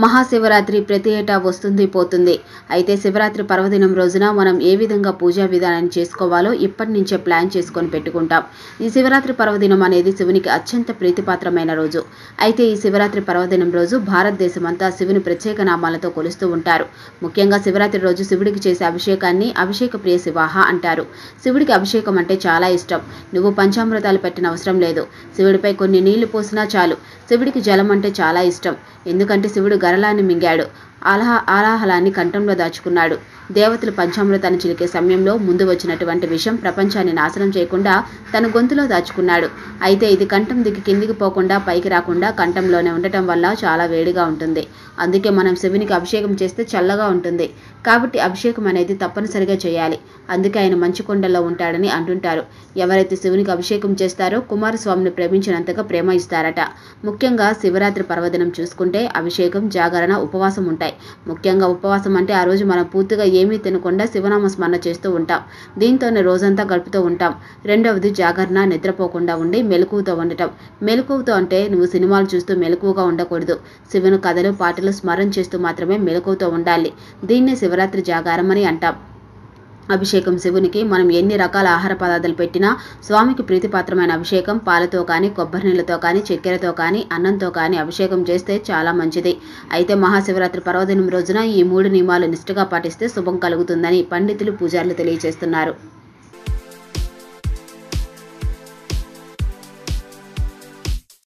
మహాశివరాత్రి ప్రతి ఏటా వస్తుంది పోతుంది. అయితే శివరాత్రి పర్వదినం రోజున మనం ఏ విధంగా పూజా విధానాన్ని చేసుకోవాలో ఇప్పటి నుంచే ప్లాన్ చేసుకొని పెట్టుకుంటాం. ఈ శివరాత్రి పర్వదినం అనేది శివునికి అత్యంత ప్రీతిపాత్రమైన రోజు. అయితే ఈ శివరాత్రి పర్వదినం రోజు భారతదేశమంతా శివుని ప్రత్యేక నామాలతో కొలుస్తూ ఉంటారు. ముఖ్యంగా శివరాత్రి రోజు శివుడికి చేసే అభిషేకాన్ని అభిషేక ప్రియ శివాహ అంటారు. శివుడికి అభిషేకం అంటే చాలా ఇష్టం. నువ్వు పంచామృతాలు పెట్టిన అవసరం లేదు. శివుడిపై కొన్ని నీళ్లు పోసినా చాలు. శివుడికి జలం అంటే చాలా ఇష్టం. ఎందుకంటే శివుడు గరళాన్ని మింగాడు, ఆలాహలాన్ని కంఠంలో దాచుకున్నాడు. దేవతలు పంచామృతాన్ని చిలికే సమయంలో ముందు వచ్చినటువంటి విషం ప్రపంచాన్ని నాశనం చేయకుండా తన గొంతులో దాచుకున్నాడు. అయితే ఇది కంఠం దిగి కిందికి పోకుండా పైకి రాకుండా కంఠంలోనే ఉండటం వల్ల చాలా వేడిగా ఉంటుంది. అందుకే మనం శివునికి అభిషేకం చేస్తే చల్లగా ఉంటుంది. కాబట్టి అభిషేకం అనేది తప్పనిసరిగా చేయాలి. అందుకే ఆయన మంచు కొండల్లో ఉంటాడని అంటుంటారు. ఎవరైతే శివునికి అభిషేకం చేస్తారో కుమారస్వామిని ప్రేమించినంతగా ప్రేమ ఇస్తారట. ముఖ్యంగా శివరాత్రి పర్వదినం చూసుకుంటే అభిషేకం, జాగరణ, ఉపవాసం ఉంటాయి. ముఖ్యంగా ఉపవాసం అంటే ఆ రోజు మనం పూర్తిగా ఏమీ తినకుండా శివనామ స్మరణ చేస్తూ ఉంటాం. దీంతోనే రోజంతా గడుపుతూ ఉంటాం. రెండవది జాగరణ, నిద్రపోకుండా ఉండి మెలకువతో ఉండటం. మెలకువతో అంటే నువ్వు సినిమాలు చూస్తూ మెలకువగా ఉండకూడదు. శివుని కథలు, పాటలు స్మరణ చేస్తూ మాత్రమే మెలకువతో ఉండాలి. దీన్నే శివరాత్రి జాగారం అని అంటాం. అభిషేకం శివునికి మనం ఎన్ని రకాల ఆహార పదార్థాలు పెట్టినా స్వామికి ప్రీతిపాత్రమైన అభిషేకం పాలతో కానీ, కొబ్బరి నీళ్ళతో కానీ, చక్కెరతో కానీ, అన్నంతో కానీ అభిషేకం చేస్తే చాలా మంచిది. అయితే మహాశివరాత్రి పర్వదినం రోజున ఈ 3 నియమాలు నిష్ఠగా పాటిస్తే శుభం కలుగుతుందని పండితులు, పూజారులు తెలియజేస్తున్నారు.